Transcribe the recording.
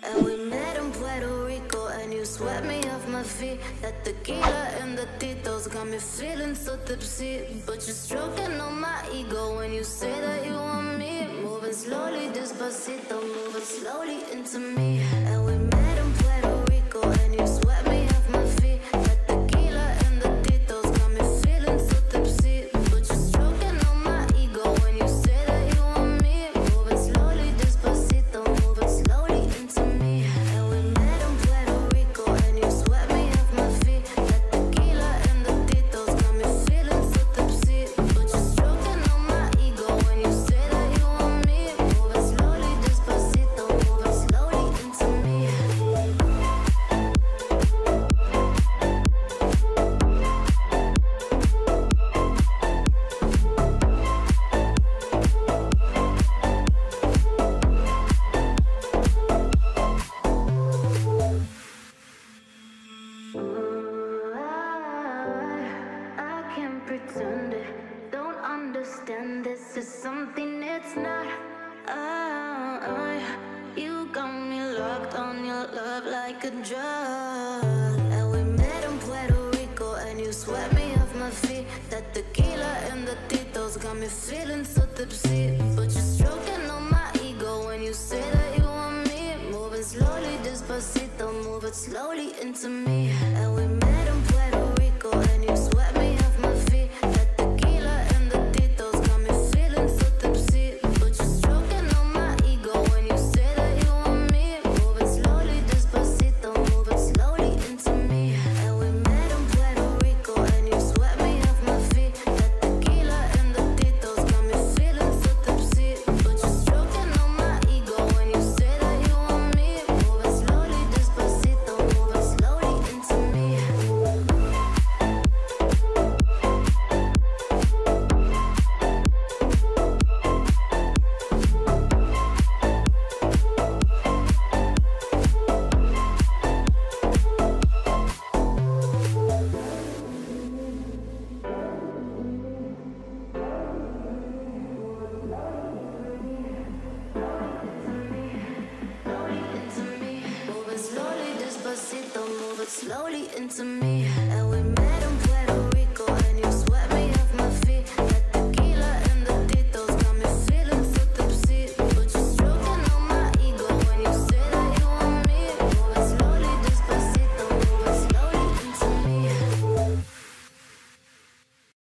And we met in Puerto Rico, and you swept me off my feet. That tequila and the Tito's got me feeling so tipsy. But you're stroking on my ego when you say that you want me. Moving slowly, despacito, moving slowly into me. And we met in Puerto Rico, and you swept me off my feet. That tequila and the Tito's got me feeling so tipsy. But you're stroking on my ego when you say that you want me. Moving slowly, despacito, moving slowly into me. And we met in Puerto Rico, and you swept me off my feet. That tequila and the Tito's got me feeling so tipsy. But you're stroking on my ego when you say that you want me. Moving slowly, despacito, moving slowly into me. I can't pretend it. Don't understand this is something it's not. You got me locked on your love like a drug. And we met in Puerto Rico, and you swept me off my feet. That tequila and the Tito's got me feeling so tipsy. But you're stroking on my ego when you say that you want me. Moving slowly, despacito, moving slowly into me. And we met in Puerto Rico, and you swept me off my feet. That tequila and the Tito's got me feeling so tipsy. But you're stroking on my ego when you say that you want me. Moving slowly, despacito, moving slowly into me. And we met in Puerto Rico, and you swept me off my feet. That tequila and the Tito's got me feeling so tipsy. But you're stroking on my ego when you say that you want me. Moving slowly, despacito, moving slowly into me. Slowly into me, moving slowly, despacito, moving slowly into me.